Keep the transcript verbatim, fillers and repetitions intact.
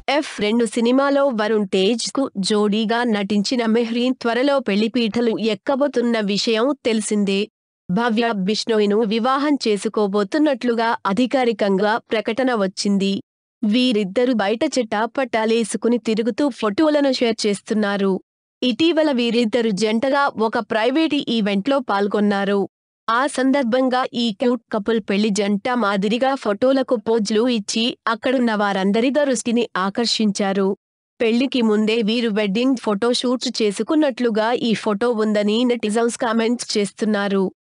F రెండు సినిమాలో వరుణ్ తేజ్ కు జోడీగా నటించిన మెహ్రీన్ త్వరలో పెళ్లిపీటలు ఎక్కబోతున్న విషయం తెలిసిందే. భవ్య బిష్నోయ్ను వివాహం చేసుకోబోతున్నట్లుగా అధికారికంగా ప్రకటన వచ్చింది. వీరిద్దరూ బయట చెట్టాపట్టాలేసుకుని తిరుగుతూ ఫోటోలను షేర్ చేస్తున్నారు. ఇటీవల వీరిద్దరు జంటగా ఒక ప్రైవేట్ ఈవెంట్లో పాల్గొన్నారు. ఆ సందర్భంగా ఈ క్యూట్ కపుల్ పెళ్లి జంట మాదిరిగా ఫోటోలకు పోజులు ఇచ్చి అక్కడున్న వారందరి దృష్టిని ఆకర్షించారు. పెళ్లికి ముందే వీరు వెడ్డింగ్ ఫోటో షూట్ చేసుకున్నట్లుగా ఈ ఫోటో ఉందని నెటిజన్స్ కామెంట్స్ చేస్తున్నారు.